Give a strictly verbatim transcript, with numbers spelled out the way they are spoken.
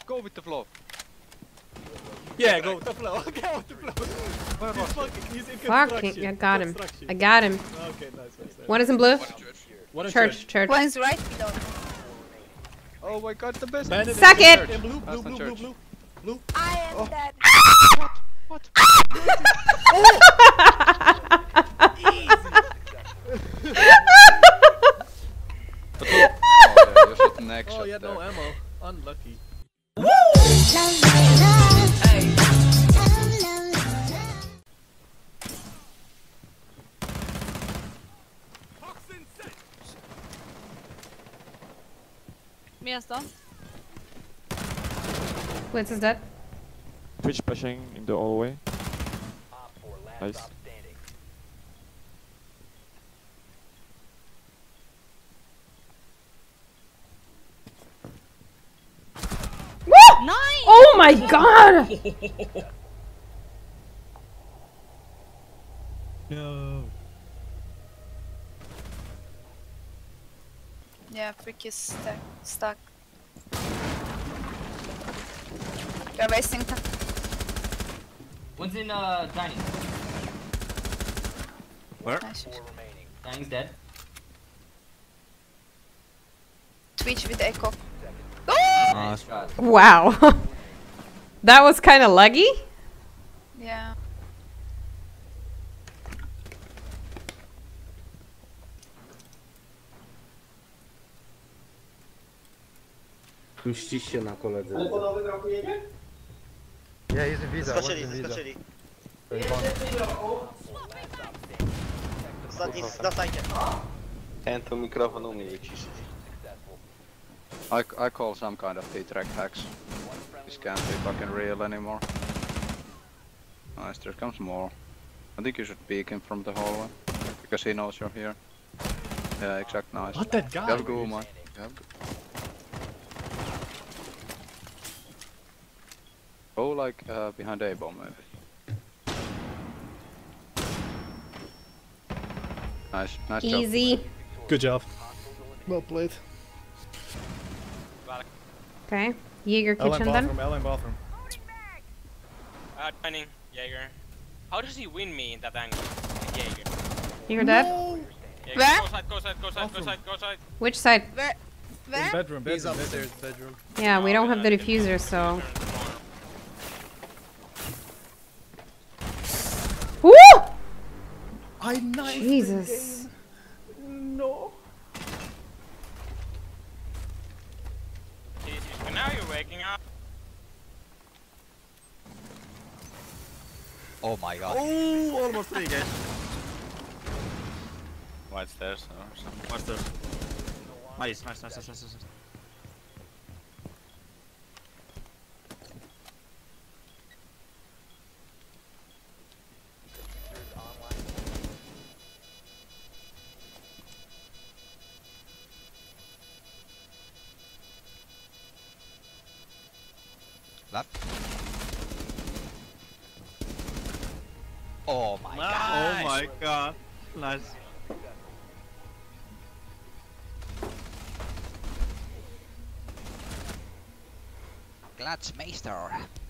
go with the flow. Yeah, go with the flow. Go with the flow. Where He's was he? fucking, he's in Fuck, construction. I got him. Construction. I got him. Okay, nice, nice, nice. One is in blue. One in Church, church. One's right below. Oh my god, the best. Bandit Suck in it! In blue, blue, Last blue, on blue, church. blue, blue. I am Oh. dead. What? But look. Oh yeah, you shot next Oh, shot he had no there. ammo. Unlucky. Minus då. Blitz is dead. Twitch pushing in the hallway. Nice. Woo! Nice! Oh my god! No. Yeah, freak is stuck. stuck. You're wasting time. One's in uh dining. Where? Nice. Dining's dead. Twitch with echo. Nice shot. Wow. That was kind of laggy. Yeah. Puścisz się na koledze. Ale panowie braku jedzie? Ja jestem widza, Zaskoczyli, jestem widza. zaskoczyli. To jest bonus. Ostatni na sajcie. Ten to mikrofon umie wyciszyć. I, I call some kind of T-track hacks. This can't be fucking real anymore. Nice, there comes more. I think you should peek him from the hallway. Because he knows you're here. Yeah, exact, nice. What that guy? You have go, man. You have go. Go like uh, behind A-bomb maybe. Nice, nice job. Easy. Good job. Well played. Okay. Jaeger L M kitchen then. bathroom, L M bathroom. Uh, Dining, Jaeger. How does he win me in that angle? Jaeger. Jaeger dead. Jaeger. Where? Go side, go side, go side, go side, go side. Which side? Where? In Where? bedroom, bedroom. He's upstairs, bedroom. Yeah, we don't have the diffuser, so. Woo! I knifed Jesus. No. Jesus, but now you're waking up. Oh my god. Oh, almost three guys. White stairs or something. What's this? Nice, nice, nice, nice, nice, nice. Left. Oh my god. Oh my god. Nice. Gladsmeister.